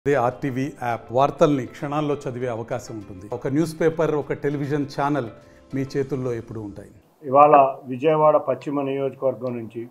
అదే RTV app వార్తల్ని క్షణాల్లో చదివే అవకాశం ఉంటుంది. ఒక న్యూస్ పేపర్, ఒక టెలివిజన్ ఛానల్ మీ చేతుల్లో ఎప్పుడూ ఉంటాయి. ఇవాళ విజయవాడ పశ్చిమ నియోజకవర్గం నుంచి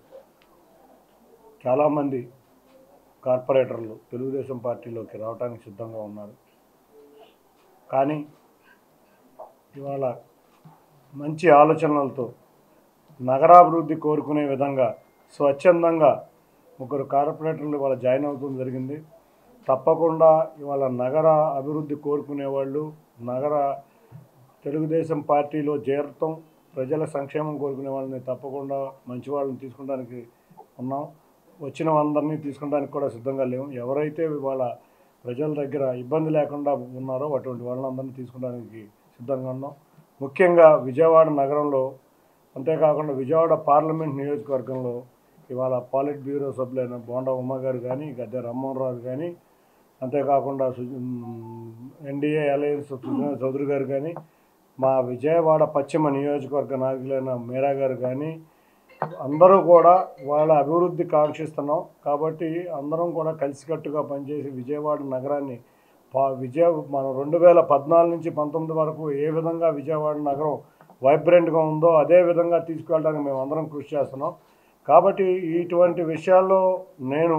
చాలామంది కార్పొరేటర్లు తెలుగుదేశం పార్టీలోకి రావడానికి సిద్ధంగా ఉన్నారు. కానీ ఇవాళ మంచి ఆలోచనలతో నగరాభివృద్ధి కోరుకునే విధంగా స్వచ్ఛందంగా ముగ్గురు కార్పొరేటర్లు ఇవాళ జాయిన్ అవుతుంది జరిగింది. తప్పకుండా ఇవాళ నగర అభివృద్ధి కోరుకునే వాళ్ళు నగర తెలుగుదేశం పార్టీలో చేరటం, ప్రజల సంక్షేమం కోరుకునే వాళ్ళని తప్పకుండా మంచి వాళ్ళని తీసుకుంటానికి ఉన్నాం. వచ్చిన అందరినీ తీసుకుంటానికి కూడా సిద్ధంగా లేవు. ఎవరైతే ఇవాళ ప్రజల దగ్గర ఇబ్బంది లేకుండా ఉన్నారో అటువంటి వాళ్ళందరినీ తీసుకుంటానికి సిద్ధంగా ఉన్నాం. ముఖ్యంగా విజయవాడ నగరంలో, అంతేకాకుండా విజయవాడ పార్లమెంట్ నియోజకవర్గంలో ఇవాళ పాలిట్ బ్యూరో సభ్యులైన బోండా ఉమ్మ గారు కానీ, గద్దె రామ్మోహన్ రావు కానీ, అంతేకాకుండా ఎన్డీఏ అలయన్స్ సుజనా చౌదరి గారు కానీ, మా విజయవాడ పశ్చిమ నియోజకవర్గ నాయకులైన మీరా గారు కానీ అందరూ కూడా వాళ్ళ అభివృద్ధి కాంక్షిస్తున్నాం. కాబట్టి అందరం కూడా కలిసికట్టుగా పనిచేసి విజయవాడ నగరాన్ని మన 2014 నుంచి 19 వరకు ఏ విధంగా విజయవాడ నగరం వైబ్రెంట్గా ఉందో అదే విధంగా తీసుకెళ్ళడానికి మేము అందరం కృషి చేస్తున్నాం. కాబట్టి ఇటువంటి విషయాల్లో నేను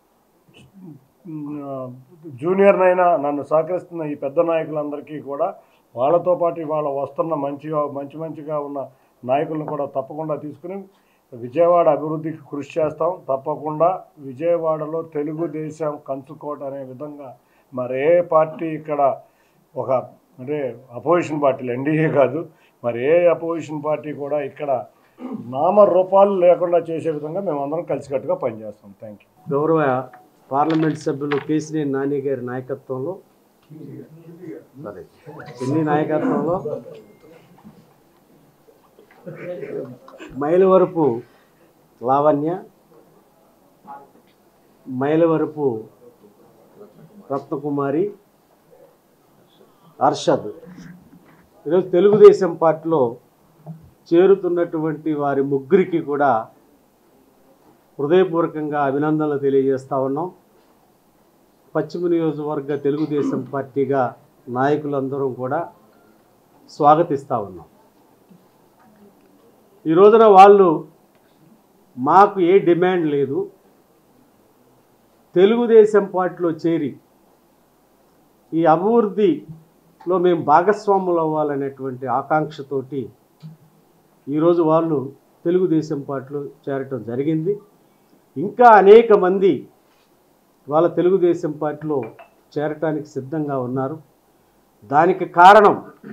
జూనియర్నైనా నన్ను సహకరిస్తున్న ఈ పెద్ద నాయకులందరికీ కూడా వాళ్ళతో పాటు ఇవాళ వస్తున్న మంచిగా ఉన్న నాయకులను కూడా తప్పకుండా తీసుకుని విజయవాడ అభివృద్ధికి కృషి చేస్తాం. తప్పకుండా విజయవాడలో తెలుగుదేశం కంచుకోట అనే విధంగా మరే పార్టీ ఇక్కడ అంటే అపోజిషన్ పార్టీలు, ఎన్డీఏ కాదు, మరి ఏ అపోజిషన్ పార్టీ కూడా ఇక్కడ నామరూపాలు లేకుండా చేసే విధంగా మేమందరం కలిసికట్టుగా పనిచేస్తాం. Thank you. గౌరవ పార్లమెంట్ సభ్యులు కేసినేని నాని గారి నాయకత్వంలో మైలవరపు లావణ్య, మైలవరపు రత్నకుమారి, అర్షద్ ఈరోజు తెలుగుదేశం పార్టీలో చేరుతున్నటువంటి వారి ముగ్గురికి కూడా హృదయపూర్వకంగా అభినందనలు తెలియజేస్తూ ఉన్నాం. పశ్చిమ నియోజకవర్గ తెలుగుదేశం పార్టీగా నాయకులందరం కూడా స్వాగతిస్తూ ఉన్నాం. ఈ రోజున వాళ్ళు మాకు ఏ డిమాండ్ లేదు, తెలుగుదేశం పార్టీలో చేరి ఈ అభివృద్ధిలో మేము భాగస్వాములు అవ్వాలనేటువంటి ఆకాంక్షతోటి ఈరోజు వాళ్ళు తెలుగుదేశం పార్టీలో చేరటం జరిగింది. ఇంకా అనేక మంది వాళ్ళ తెలుగుదేశం పార్టీలో చేరటానికి సిద్ధంగా ఉన్నారు. దానికి కారణం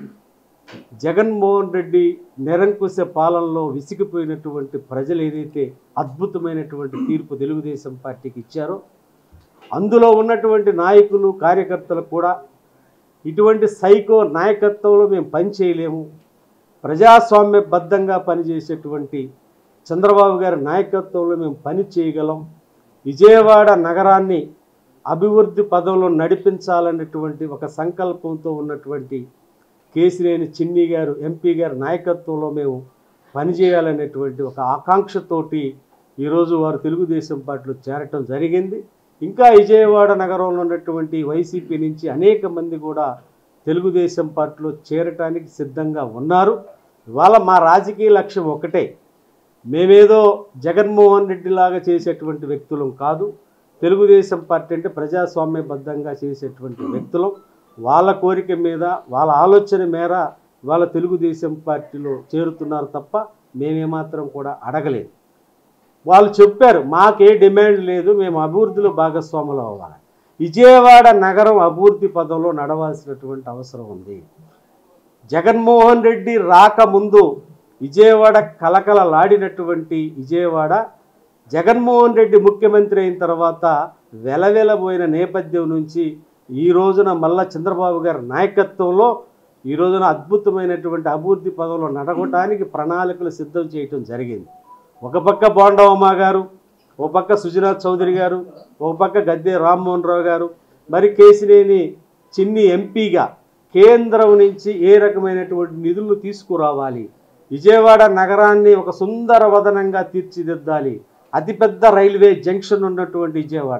జగన్మోహన్ రెడ్డి నిరంకుశ పాలనలో విసిగిపోయినటువంటి ప్రజలు ఏదైతే అద్భుతమైనటువంటి తీర్పు తెలుగుదేశం పార్టీకి ఇచ్చారో అందులో ఉన్నటువంటి నాయకులు, కార్యకర్తలు కూడా ఇటువంటి సైకో నాయకత్వంలో మేము పనిచేయలేము, ప్రజాస్వామ్యబద్ధంగా పనిచేసేటువంటి చంద్రబాబు గారి నాయకత్వంలో మేము పని చేయగలం, విజయవాడ నగరాన్ని అభివృద్ధి పదంలో నడిపించాలనేటువంటి ఒక సంకల్పంతో ఉన్నటువంటి కేసినేని చిన్ని గారు, ఎంపీ గారి నాయకత్వంలో మేము పనిచేయాలనేటువంటి ఒక ఆకాంక్షతోటి ఈరోజు వారు తెలుగుదేశం పార్టీలో చేరటం జరిగింది. ఇంకా విజయవాడ నగరంలో ఉన్నటువంటి వైసీపీ నుంచి అనేక మంది కూడా తెలుగుదేశం పార్టీలో చేరటానికి సిద్ధంగా ఉన్నారు. ఇవాళ మా రాజకీయ లక్ష్యం ఒకటే, మేమేదో జగన్మోహన్ రెడ్డి లాగా చేసేటువంటి వ్యక్తులం కాదు. తెలుగుదేశం పార్టీ అంటే ప్రజాస్వామ్యబద్ధంగా చేసేటువంటి వ్యక్తులం. వాళ్ళ కోరిక మీద, వాళ్ళ ఆలోచన మేర వాళ్ళ తెలుగుదేశం పార్టీలో చేరుతున్నారు తప్ప మేమేమాత్రం కూడా అడగలేదు. వాళ్ళు చెప్పారు మాకే డిమాండ్ లేదు, మేము అభివృద్ధిలో భాగస్వాములు అవ్వాలి. విజయవాడ నగరం అభివృద్ధి పదంలో నడవాల్సినటువంటి అవసరం ఉంది. జగన్మోహన్ రెడ్డి రాకముందు విజయవాడ కలకలలాడినటువంటి విజయవాడ జగన్మోహన్ రెడ్డి ముఖ్యమంత్రి అయిన తర్వాత వెలవెలబోయిన నేపథ్యం నుంచి ఈ రోజున మళ్ళా చంద్రబాబు గారి నాయకత్వంలో ఈ రోజున అద్భుతమైనటువంటి అభివృద్ధి పదంలో నడవడానికి ప్రణాళికలు సిద్ధం చేయటం జరిగింది. ఒక పక్క బోండా ఉమ్మ గారు, ఒక పక్క సుజనా చౌదరి గారు, ఒక పక్క గద్దె రామ్మోహన్ రావు గారు, మరి కేసినేని చిన్ని ఎంపీగా కేంద్రం నుంచి ఏ రకమైనటువంటి నిధులు తీసుకురావాలి, విజయవాడ నగరాన్ని ఒక సుందర వదనంగా తీర్చిదిద్దాలి, అతిపెద్ద రైల్వే జంక్షన్ ఉన్నటువంటి విజయవాడని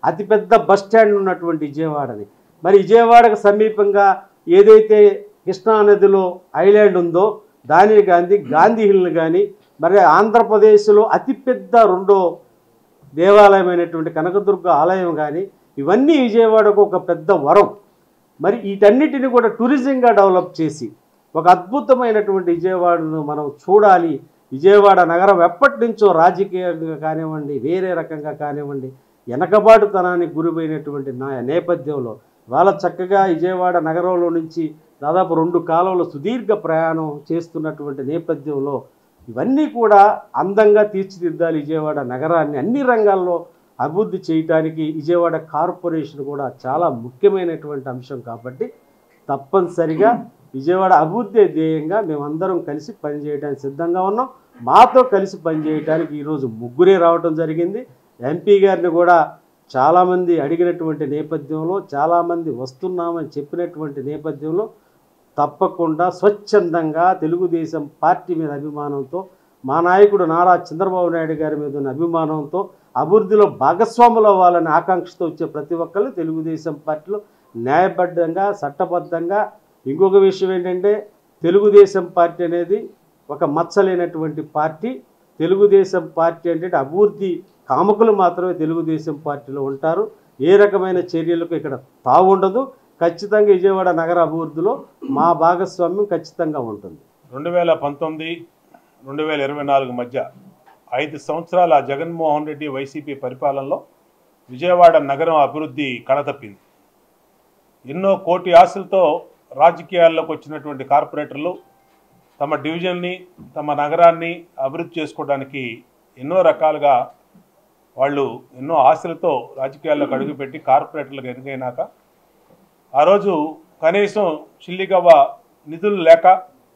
అతిపెద్ద బస్ స్టాండ్ ఉన్నటువంటి విజయవాడని. మరి విజయవాడకు సమీపంగా ఏదైతే కృష్ణా నదిలో ఐలాండ్ ఉందో దాని గాంధీ హిల్ని కానీ, మరి ఆంధ్రప్రదేశ్లో అతిపెద్ద రెండో దేవాలయమైనటువంటి కనకదుర్గ ఆలయం కానీ, ఇవన్నీ విజయవాడకు ఒక పెద్ద వరం. మరి వీటన్నిటిని కూడా టూరిజంగా డెవలప్ చేసి ఒక అద్భుతమైనటువంటి విజయవాడను మనం చూడాలి. విజయవాడ నగరం ఎప్పటి నుంచో రాజకీయంగా కానివ్వండి, వేరే రకంగా కానివ్వండి, వెనకబాటుతనానికి గురైనటువంటి నేపథ్యంలో వాళ్ళ చక్కగా విజయవాడ నగరంలో నుంచి దాదాపు 2 కాలంలో సుదీర్ఘ ప్రయాణం చేస్తున్నటువంటి నేపథ్యంలో ఇవన్నీ కూడా అందంగా తీర్చిదిద్దాలి. విజయవాడ నగరాన్ని అన్ని రంగాల్లో అభివృద్ధి చేయడానికి విజయవాడ కార్పొరేషన్ కూడా చాలా ముఖ్యమైనటువంటి అంశం. కాబట్టి తప్పనిసరిగా విజయవాడ అభివృద్ధి ధ్యేయంగా మేమందరం కలిసి పనిచేయడానికి సిద్ధంగా ఉన్నాం. మాతో కలిసి పనిచేయడానికి ఈరోజు ముగ్గురే రావడం జరిగింది. ఎంపీ గారిని కూడా చాలామంది అడిగినటువంటి నేపథ్యంలో, చాలామంది వస్తున్నామని చెప్పినటువంటి నేపథ్యంలో తప్పకుండా స్వచ్ఛందంగా తెలుగుదేశం పార్టీ మీద అభిమానంతో, మా నాయకుడు నారా చంద్రబాబు నాయుడు గారి మీద ఉన్న అభిమానంతో, అభివృద్ధిలో భాగస్వాములు అవ్వాలని ఆకాంక్షతో వచ్చే ప్రతి ఒక్కళ్ళు తెలుగుదేశం పార్టీలో న్యాయబద్ధంగా, చట్టబద్ధంగా. ఇంకొక విషయం ఏంటంటే, తెలుగుదేశం పార్టీ అనేది ఒక మచ్చలేనటువంటి పార్టీ. తెలుగుదేశం పార్టీ అంటే అభివృద్ధి కాముకులు మాత్రమే తెలుగుదేశం పార్టీలో ఉంటారు. ఏ రకమైన చర్యలకు ఇక్కడ తావుండదు. ఖచ్చితంగా విజయవాడ నగర అభివృద్ధిలో మా భాగస్వామ్యం ఖచ్చితంగా ఉంటుంది. 2019-2024 మధ్య 5 సంవత్సరాల జగన్మోహన్ రెడ్డి వైసీపీ పరిపాలనలో విజయవాడ నగరం అభివృద్ధి కళతప్పింది. ఎన్నో కోటి ఆశలతో రాజకీయాల్లోకి వచ్చినటువంటి కార్పొరేటర్లు తమ డివిజన్ని, తమ నగరాన్ని అభివృద్ధి చేసుకోవడానికి ఎన్నో రకాలుగా వాళ్ళు ఎన్నో ఆశలతో రాజకీయాల్లోకి అడుగుపెట్టి కార్పొరేటర్లకు ఎన్నికైనాక ఆ రోజు కనీసం చిల్లిగవ్వ నిధులు లేక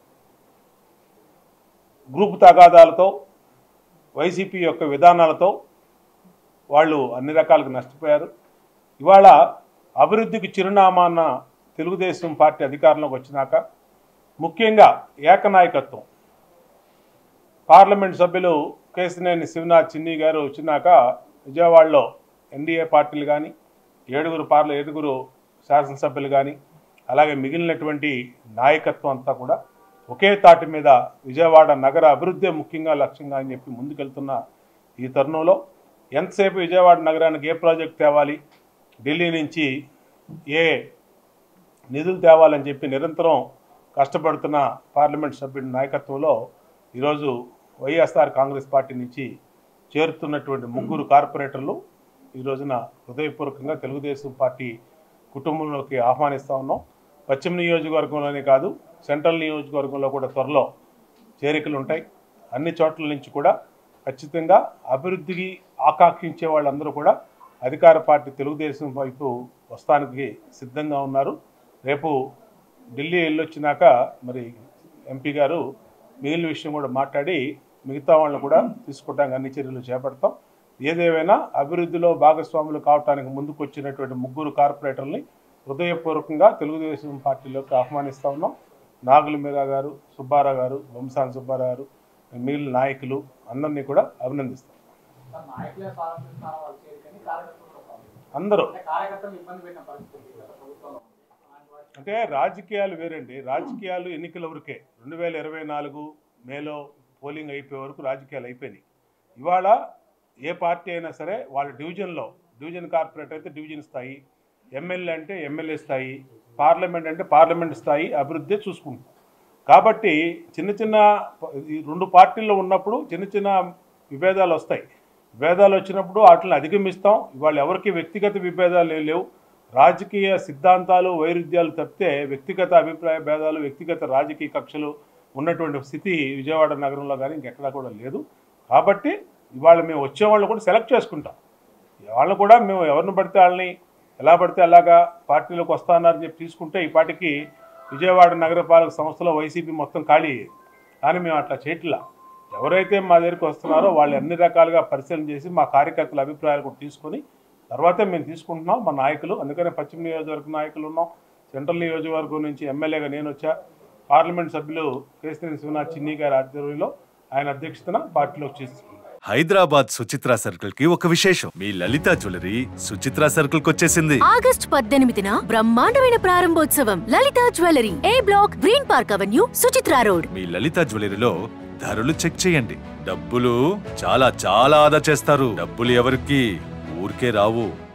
గ్రూప్ తగాదాలతో, వైసీపీ యొక్క విధానాలతో వాళ్ళు అన్ని రకాలుగా నష్టపోయారు. ఇవాళ అభివృద్ధికి చిరునామాన్న తెలుగుదేశం పార్టీ అధికారంలోకి వచ్చినాక ముఖ్యంగా ఏకనాయకత్వం, పార్లమెంట్ సభ్యులు కేసినేని శివనాథ్ చిన్ని గారు వచ్చినాక విజయవాడలో ఎన్డీఏ పార్టీలు కానీ, 7 శాసనసభ్యులు కానీ, అలాగే మిగిలినటువంటి నాయకత్వం అంతా కూడా ఒకే తాటి మీద విజయవాడ నగర అభివృద్ధి ముఖ్యంగా లక్ష్యంగా అని చెప్పి ముందుకెళ్తున్న ఈ తరుణంలో ఎంతసేపు విజయవాడ నగరానికి ఏ ప్రాజెక్ట్ తేవాలి, ఢిల్లీ నుంచి ఏ నిధులు తేవాలని చెప్పి నిరంతరం కష్టపడుతున్న పార్లమెంట్ సభ్యుడి నాయకత్వంలో ఈరోజు వైఎస్ఆర్ కాంగ్రెస్ పార్టీ నుంచి చేరుతున్నటువంటి 3 కార్పొరేటర్లు ఈ రోజున హృదయపూర్వకంగా తెలుగుదేశం పార్టీ కుటుంబంలోకి ఆహ్వానిస్తూ ఉన్నాం. పశ్చిమ నియోజకవర్గంలోనే కాదు, సెంట్రల్ నియోజకవర్గంలో కూడా త్వరలో చేరికలు ఉంటాయి. అన్ని చోట్ల నుంచి కూడా ఖచ్చితంగా అభివృద్ధికి ఆకాంక్షించే వాళ్ళందరూ కూడా అధికార పార్టీ తెలుగుదేశం వైపు వస్తానికి సిద్ధంగా ఉన్నారు. రేపు ఢిల్లీ వెళ్ళొచ్చినాక మరి ఎంపీ గారు మిగిలిన విషయం కూడా మాట్లాడి మిగతా వాళ్ళని కూడా తీసుకోవడానికి అన్ని చర్యలు చేపడతాం. ఏదేమైనా అభివృద్ధిలో భాగస్వాములు కావడానికి ముందుకు వచ్చినటువంటి 3 కార్పొరేటర్ని హృదయపూర్వకంగా తెలుగుదేశం పార్టీలోకి ఆహ్వానిస్తూ ఉన్నాం. నాగుల మీరా గారు, సుబ్బారావు గారు, వంశాన్ సుబ్బారావు గారు, మిగిలిన నాయకులు అందరినీ కూడా అభినందిస్తాం. అందరూ అంటే రాజకీయాలు వేరండి. రాజకీయాలు ఎన్నికల వరకే. 2024 మేలో పోలింగ్ అయిపోయే వరకు రాజకీయాలు అయిపోయినాయి. ఇవాళ ఏ పార్టీ అయినా సరే వాళ్ళ డివిజన్ కార్పొరేటర్ అయితే డివిజన్ స్థాయి, ఎమ్మెల్యే అంటే ఎమ్మెల్యే స్థాయి, పార్లమెంట్ అంటే పార్లమెంట్ స్థాయి అభివృద్ధి చూసుకుంటాం. కాబట్టి చిన్న 2 పార్టీల్లో ఉన్నప్పుడు చిన్న విభేదాలు వస్తాయి. విభేదాలు వచ్చినప్పుడు వాటిని అధిగమిస్తాం. ఇవాళ ఎవరికి వ్యక్తిగత విభేదాలు లేవు. రాజకీయ సిద్ధాంతాలు వైరుధ్యాలు తప్పితే వ్యక్తిగత అభిప్రాయ భేదాలు, వ్యక్తిగత రాజకీయ కక్షలు ఉన్నటువంటి స్థితి విజయవాడ నగరంలో కానీ ఇంకెక్కడా కూడా లేదు. కాబట్టి ఇవాళ మేము వచ్చేవాళ్ళు కూడా సెలెక్ట్ చేసుకుంటాం. వాళ్ళు కూడా మేము ఎవరిని పడితే వాళ్ళని ఎలా పడితే అలాగా పార్టీలోకి వస్తానని చెప్పి తీసుకుంటే ఈ పార్టీకి విజయవాడ నగరపాలక సంస్థలో వైసీపీ మొత్తం ఖాళీ అయ్యేది. కానీ మేము అట్లా చేయట్లా. ఎవరైతే మా దగ్గరికి వస్తున్నారో వాళ్ళు అన్ని రకాలుగా పరిశీలన చేసి మా కార్యకర్తల అభిప్రాయాలు కూడా తీసుకొని తర్వాతే మేము తీసుకుంటున్నాం మా నాయకులు. అందుకనే పశ్చిమ నియోజకవర్గ నాయకులు ఉన్నాం. సెంట్రల్ నియోజకవర్గం నుంచి ఎమ్మెల్యేగా నేను వచ్చా. పార్లమెంట్ సభ్యులు కేసినేని శివనాథ్ చిన్ని గారి ఆధ్వర్యంలో ఆయన అధ్యక్షతన పార్టీలోకి చేస్తున్నాం. హైదరాబాద్ సుచిత్ర సర్కిల్ కి ఒక విశేషం. మీ లలిత జ్యువెలరీ సుచిత్ర సర్కిల్ కి వచ్చేసింది. ఆగస్ట్ 18న బ్రహ్మాండమైన ప్రారంభోత్సవం. Lalitha jewellery, A block, green park avenue, Suchitra road. మీ లలిత జ్యువెలరీలో ధరలు చెక్ చేయండి. డబ్బులు చాలా చాలా ఆదా చేస్తారు. డబ్బులు ఎవరికి ఊరికే రావు.